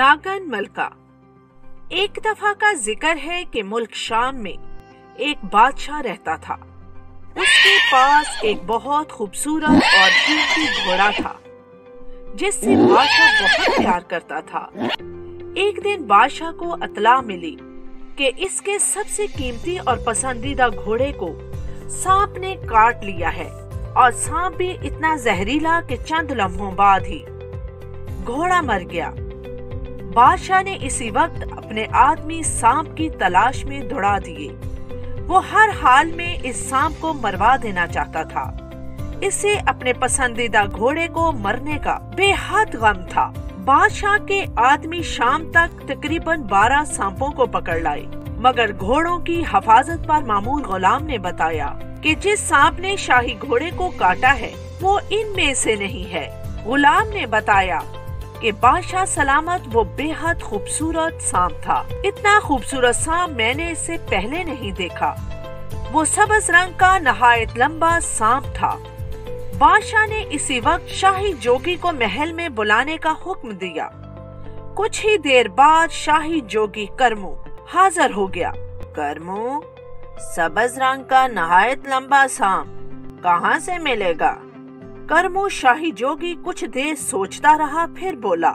नागन मलका। एक दफा का जिक्र है कि मुल्क शाम में एक बादशाह रहता था। उसके पास एक बहुत खूबसूरत और कीमती घोड़ा था जिससे बादशाह बहुत प्यार करता था। एक दिन बादशाह को इत्तला मिली कि इसके सबसे कीमती और पसंदीदा घोड़े को सांप ने काट लिया है, और सांप भी इतना जहरीला कि चंद लम्हों बाद ही घोड़ा मर गया। बादशाह ने इसी वक्त अपने आदमी सांप की तलाश में दौड़ा दिए। वो हर हाल में इस सांप को मरवा देना चाहता था। इसे अपने पसंदीदा घोड़े को मरने का बेहद गम था। बादशाह के आदमी शाम तक तकरीबन 12 सांपों को पकड़ लाए, मगर घोड़ों की हिफाजत पर मामूर गुलाम ने बताया कि जिस सांप ने शाही घोड़े को काटा है वो इनमें से नहीं है। गुलाम ने बताया कि बादशाह सलामत वो बेहद खूबसूरत सांप था। इतना खूबसूरत सांप मैंने इससे पहले नहीं देखा। वो सब्ज रंग का नहायत लंबा सांप था। बादशाह ने इसी वक्त शाही जोगी को महल में बुलाने का हुक्म दिया। कुछ ही देर बाद शाही जोगी करमू हाजिर हो गया। करमू, सब्ज रंग का नहायत लंबा सांप कहाँ से मिलेगा? करमू शाही जोगी कुछ देर सोचता रहा, फिर बोला,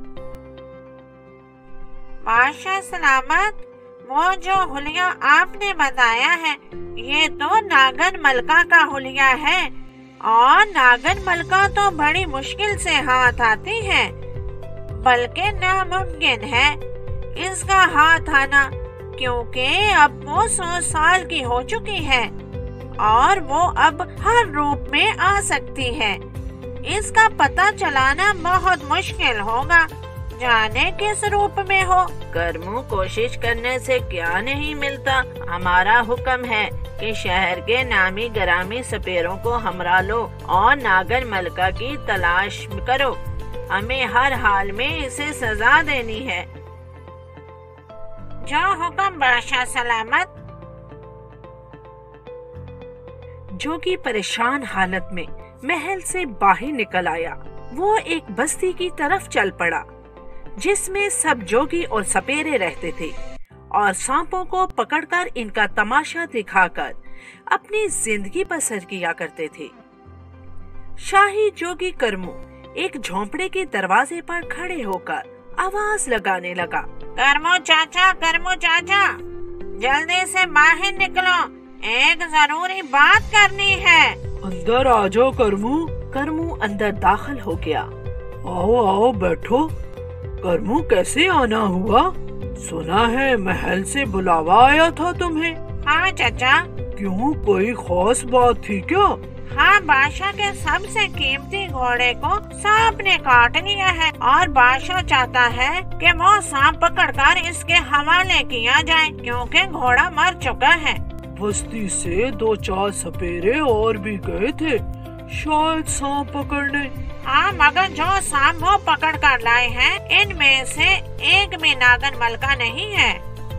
बादशाह सलामत, वो जो हुलिया आपने बताया है ये तो नागन मलका का हुलिया है, और नागन मलका तो बड़ी मुश्किल से हाथ आती है, बल्कि नामुमकिन है इसका हाथ आना, क्योंकि अब वो 100 साल की हो चुकी है और वो अब हर रूप में आ सकती है। इसका पता चलाना बहुत मुश्किल होगा, जाने किस रूप में हो। करमू, कोशिश करने से क्या नहीं मिलता। हमारा हुक्म है कि शहर के नामी गरामी सपेरों को हमरा लो और नागन मलका की तलाश करो। हमें हर हाल में इसे सजा देनी है। जो हुक्म बादशाह सलामत। जोगी परेशान हालत में महल से बाहर निकल आया। वो एक बस्ती की तरफ चल पड़ा जिसमें सब जोगी और सपेरे रहते थे और सांपों को पकड़कर इनका तमाशा दिखाकर अपनी जिंदगी बसर किया करते थे। शाही जोगी करमू एक झोंपड़े के दरवाजे पर खड़े होकर आवाज लगाने लगा, करमू चाचा, जल्दी से बाहर निकलो, एक जरूरी बात करनी है। अंदर आ जाओ करमू। करमू अंदर दाखिल हो गया। आओ आओ बैठो। करमू, कैसे आना हुआ? सुना है महल से बुलावा आया था तुम्हें। हाँ चाचा। क्यों, कोई खास बात थी क्या? हाँ, बादशाह के सबसे कीमती घोड़े को सांप ने काट लिया है और बादशाह चाहता है कि वो सांप पकड़कर इसके हवाले किया जाए, क्योंकि घोड़ा मर चुका है। बस्ती से 2-4 सपेरे और भी गए थे शायद सांप पकड़ने। हाँ, मगर जो सांप वो पकड़ कर लाए हैं इनमें से एक भी नागन मलका नहीं है।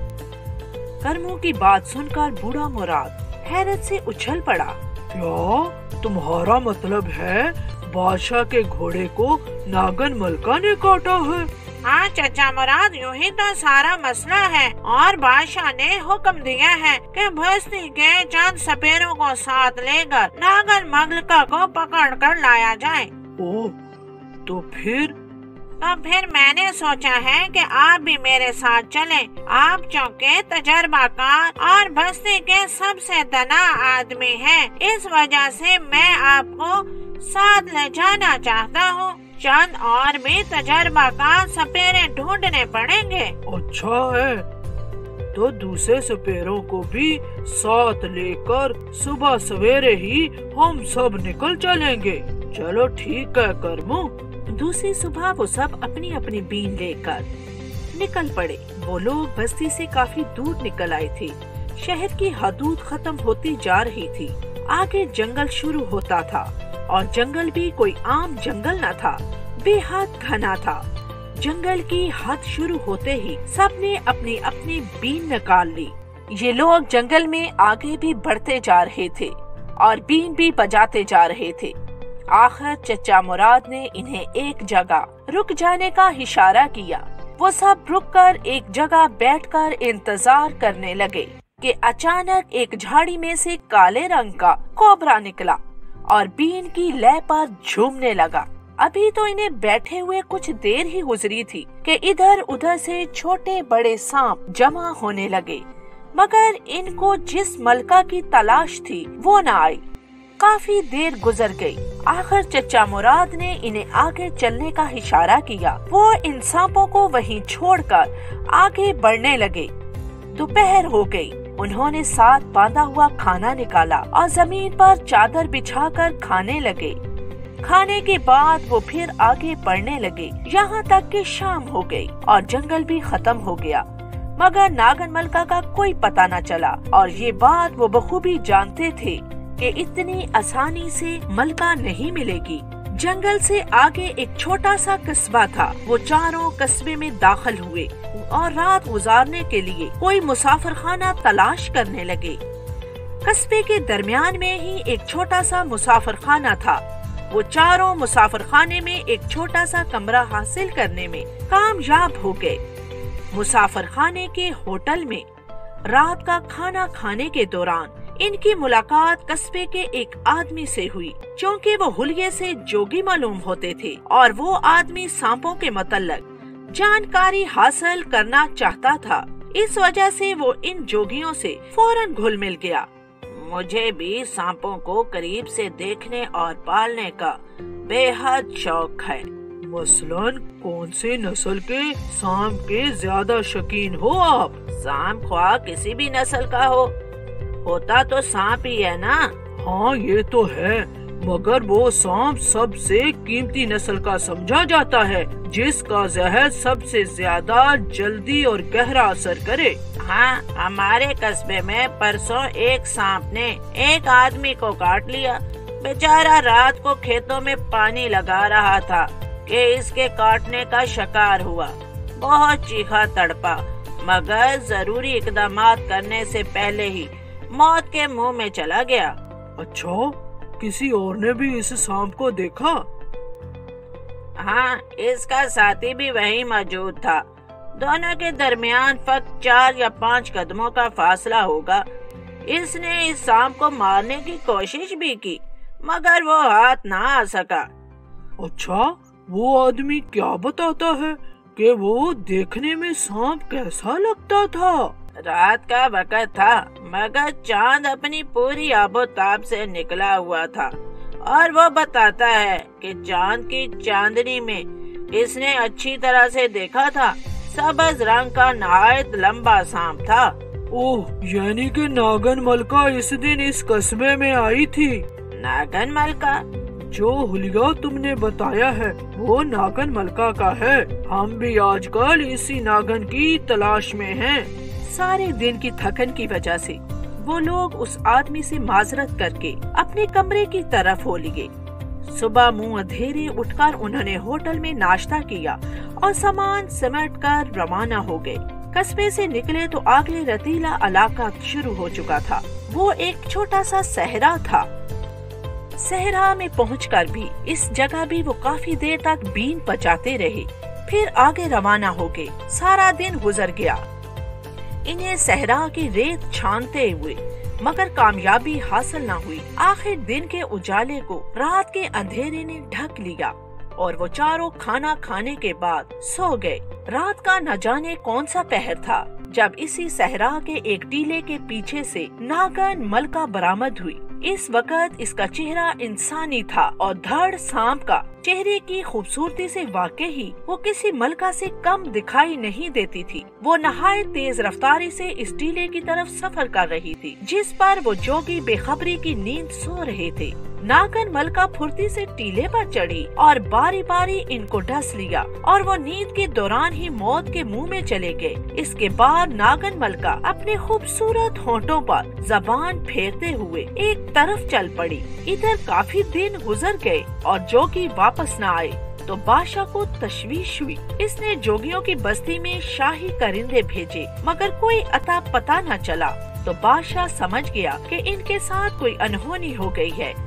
करमू की बात सुनकर बूढ़ा मुराद हैरत से उछल पड़ा। क्या तुम्हारा मतलब है बादशाह के घोड़े को नागन मलका ने काटा है? हाँ चाचा मुराद, यूं ही तो सारा मसला है, और बादशाह ने हुक्म दिया है कि बस्ती के चंद सपेरों को साथ लेकर नागन मलका को पकड़ कर लाया जाए। ओह, तो फिर मैंने सोचा है कि आप भी मेरे साथ चलें। आप चौके तजर्बाकार और बस्ती के सबसे दाना आदमी हैं, इस वजह से मैं आपको साथ ले जाना चाहता हूँ। चंद और भी तजर्बाकार सपेरे ढूंढने पड़ेंगे। अच्छा है, तो दूसरे सपेरों को भी साथ लेकर सुबह सवेरे ही हम सब निकल चलेंगे। चलो ठीक है करमू। दूसरी सुबह वो सब अपनी अपनी बीन लेकर निकल पड़े। वो लोग बस्ती से काफी दूर निकल आए थे। शहर की हदूद खत्म होती जा रही थी। आगे जंगल शुरू होता था, और जंगल भी कोई आम जंगल न था, बेहद घना था। जंगल की हद शुरू होते ही सबने अपनी अपनी बीन निकाल ली। ये लोग जंगल में आगे भी बढ़ते जा रहे थे और बीन भी बजाते जा रहे थे। आखिर चचा मुराद ने इन्हें एक जगह रुक जाने का इशारा किया। वो सब रुक कर एक जगह बैठकर इंतजार करने लगे कि अचानक एक झाड़ी में से काले रंग का कोबरा निकला और बीन की लय पर झूमने लगा। अभी तो इन्हें बैठे हुए कुछ देर ही गुजरी थी कि इधर उधर से छोटे बड़े सांप जमा होने लगे, मगर इनको जिस मलका की तलाश थी वो न आई। काफी देर गुजर गई। आखिर चचा मुराद ने इन्हें आगे चलने का इशारा किया। वो इन सांपों को वहीं छोड़कर आगे बढ़ने लगे। दोपहर हो गई। उन्होंने साथ बांधा हुआ खाना निकाला और जमीन पर चादर बिछाकर खाने लगे। खाने के बाद वो फिर आगे बढ़ने लगे, यहाँ तक कि शाम हो गई और जंगल भी खत्म हो गया, मगर नागन मलका का कोई पता न चला। और ये बात वो बखूबी जानते थे कि इतनी आसानी से मलका नहीं मिलेगी। जंगल से आगे एक छोटा सा कस्बा था। वो चारों कस्बे में दाखिल हुए और रात गुजारने के लिए कोई मुसाफिर खाना तलाश करने लगे। कस्बे के दरमियान में ही एक छोटा सा मुसाफिर खाना था। वो चारों मुसाफिर खाने में एक छोटा सा कमरा हासिल करने में कामयाब हो गए। मुसाफिर खाने के होटल में रात का खाना खाने के दौरान इनकी मुलाकात कस्बे के एक आदमी से हुई। क्योंकि वो हुलिये से जोगी मालूम होते थे और वो आदमी सांपों के मतलब जानकारी हासिल करना चाहता था, इस वजह से वो इन जोगियों से फौरन घुल मिल गया। मुझे भी सांपों को करीब से देखने और पालने का बेहद शौक है। मसलन कौन से नस्ल के सांप के ज्यादा शौकीन हो आप? सांप ख्वाह किसी भी नस्ल का होता तो सांप ही है ना। हाँ ये तो है, मगर वो सांप सबसे कीमती नस्ल का समझा जाता है, जिसका जहर सबसे ज्यादा जल्दी और गहरा असर करे। हाँ, हमारे कस्बे में परसों एक सांप ने एक आदमी को काट लिया। बेचारा रात को खेतों में पानी लगा रहा था कि इसके काटने का शिकार हुआ। बहुत चीखा तड़पा, मगर जरूरी इकदामात करने से पहले ही मौत के मुंह में चला गया। अच्छा, किसी और ने भी इस सांप को देखा? हाँ, इसका साथी भी वहीं मौजूद था। दोनों के दरमियान फक्त 4 या 5 कदमों का फासला होगा। इसने इस सांप को मारने की कोशिश भी की, मगर वो हाथ ना आ सका। अच्छा, वो आदमी क्या बताता है कि वो देखने में सांप कैसा लगता था? रात का वक्त था, मगर चांद अपनी पूरी आबोताब से निकला हुआ था और वो बताता है कि चांद की चांदनी में इसने अच्छी तरह से देखा था। सबज रंग का नहायत लंबा सांप था। ओह, यानी कि नागन मलका इस दिन इस कस्बे में आई थी। नागन मलका? जो हुलिया तुमने बताया है वो नागन मलका का है। हम भी आजकल इसी नागन की तलाश में हैं। सारे दिन की थकन की वजह से वो लोग उस आदमी से माजरत करके अपने कमरे की तरफ हो लिए। सुबह मुंह अंधेरे उठकर उन्होंने होटल में नाश्ता किया और सामान समेट कर रवाना हो गए। कस्बे से निकले तो आगे रतीला इलाका शुरू हो चुका था। वो एक छोटा सा सहरा था। सहरा में पहुंचकर भी इस जगह भी वो काफी देर तक बीन पचाते रहे, फिर आगे रवाना हो गए। सारा दिन गुजर गया इन्हें सहरा की रेत छानते हुए, मगर कामयाबी हासिल न हुई। आखिर दिन के उजाले को रात के अंधेरे ने ढक लिया और वो चारों खाना खाने के बाद सो गए। रात का न जाने कौन सा पहर था जब इसी सहरा के एक टीले के पीछे से नागन मलका बरामद हुई। इस वक्त इसका चेहरा इंसानी था और धड़ सांप का। चेहरे की खूबसूरती से वाकई ही वो किसी मलका से कम दिखाई नहीं देती थी। वो नहायत तेज रफ्तारी से इस टीले की तरफ सफर कर रही थी, जिस पर वो जोगी बेखबरी की नींद सो रहे थे। नागन मलका फुर्ती से टीले पर चढ़ी और बारी बारी इनको डस लिया और वो नींद के दौरान ही मौत के मुंह में चले गए। इसके बाद नागन मलका अपने खूबसूरत होंठों पर जबान फेरते हुए एक तरफ चल पड़ी। इधर काफी दिन गुजर गए और जोगी वापस न आए तो बादशाह को तशवीश हुई। इसने जोगियों की बस्ती में शाही करिंदे भेजे, मगर कोई अता पता न चला। तो बादशाह समझ गया कि इनके साथ कोई अनहोनी हो गई है।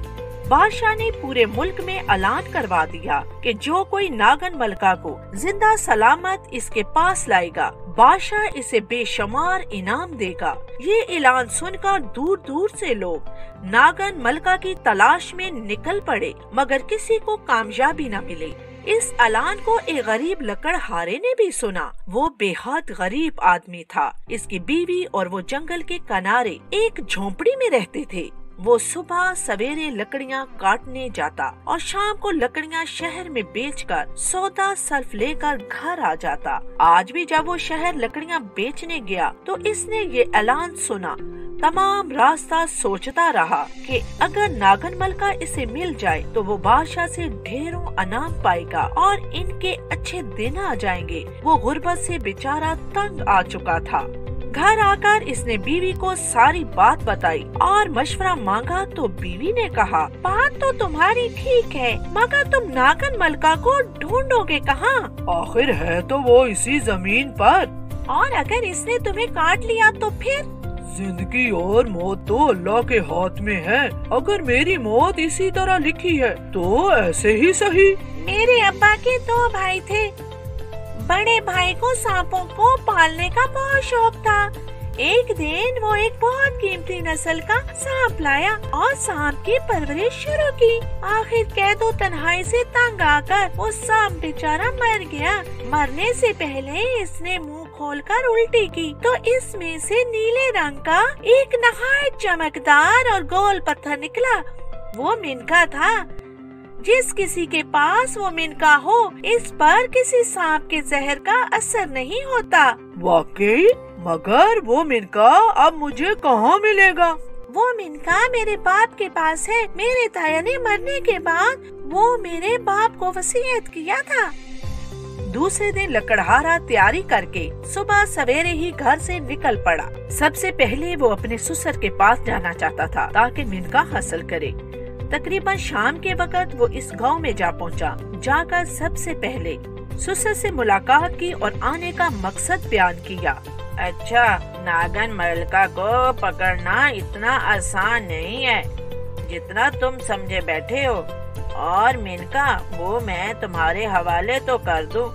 बादशाह ने पूरे मुल्क में ऐलान करवा दिया कि जो कोई नागन मलका को जिंदा सलामत इसके पास लाएगा, बादशाह इसे बेशुमार इनाम देगा। ये ऐलान सुनकर दूर दूर से लोग नागन मलका की तलाश में निकल पड़े, मगर किसी को कामयाबी न मिली। इस ऐलान को एक गरीब लकड़हारे ने भी सुना। वो बेहद गरीब आदमी था। इसकी बीवी और वो जंगल के किनारे एक झोंपड़ी में रहते थे। वो सुबह सवेरे लकड़ियाँ काटने जाता और शाम को लकड़ियाँ शहर में बेचकर सौदा सर्फ लेकर घर आ जाता। आज भी जब वो शहर लकड़ियाँ बेचने गया तो इसने ये ऐलान सुना। तमाम रास्ता सोचता रहा कि अगर नागन मलका इसे मिल जाए तो वो बादशाह से ढेरों इनाम पाएगा और इनके अच्छे दिन आ जाएंगे। वो गुर्बत से बेचारा तंग आ चुका था। घर आकर इसने बीवी को सारी बात बताई और मशवरा मांगा तो बीवी ने कहा, बात तो तुम्हारी ठीक है, मगर तुम नागन मलका को ढूंढोगे कहाँ? आखिर है तो वो इसी जमीन पर। और अगर इसने तुम्हें काट लिया तो फिर? जिंदगी और मौत तो अल्लाह के हाथ में है। अगर मेरी मौत इसी तरह लिखी है तो ऐसे ही सही। मेरे अब्बा के 2 भाई थे। बड़े भाई को सांपों को पालने का बहुत शौक था। एक दिन वो एक बहुत कीमती नस्ल का सांप लाया और सांप की परवरिश शुरू की। आखिर कैदो तन्हाई से तंग आकर वो सांप बेचारा मर गया। मरने से पहले इसने मुंह खोलकर उल्टी की तो इसमें से नीले रंग का एक नहायत चमकदार और गोल पत्थर निकला। वो मिनका था। जिस किसी के पास वो मिनका हो, इस पर किसी सांप के जहर का असर नहीं होता। वाकई? मगर वो मिनका अब मुझे कहाँ मिलेगा? वो मिनका मेरे बाप के पास है। मेरे ताया ने मरने के बाद वो मेरे बाप को वसीयत किया था। दूसरे दिन लकड़हारा तैयारी करके सुबह सवेरे ही घर से निकल पड़ा। सबसे पहले वो अपने ससुर के पास जाना चाहता था ताकि मिनका हासिल करे। तकरीबन शाम के वक्त वो इस गांव में जा पहुंचा। जाकर सबसे पहले ससुर से मुलाकात की और आने का मकसद बयान किया। अच्छा, नागन मलका को पकड़ना इतना आसान नहीं है जितना तुम समझे बैठे हो। और मिनका वो मैं तुम्हारे हवाले तो कर दूं,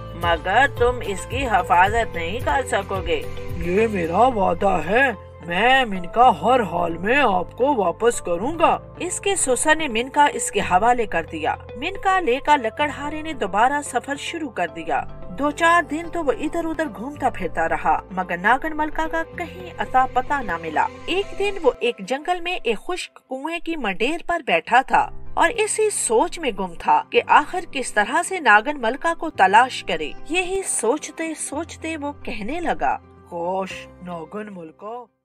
मगर तुम इसकी हिफाजत नहीं कर सकोगे। ये मेरा वादा है, मैं मिनका हर हाल में आपको वापस करूंगा। इसके ससुर ने मिनका इसके हवाले कर दिया। मिनका लेकर लकड़हारे ने दोबारा सफर शुरू कर दिया। 2-4 दिन तो वो इधर उधर घूमता फिरता रहा, मगर नागन मलका का कहीं अता पता न मिला। एक दिन वो एक जंगल में एक खुश्क कुएं की मंडेर पर बैठा था और इसी सोच में गुम था कि आखिर किस तरह से नागन मलका को तलाश करे। यही सोचते सोचते वो कहने लगा, काश नागन मलका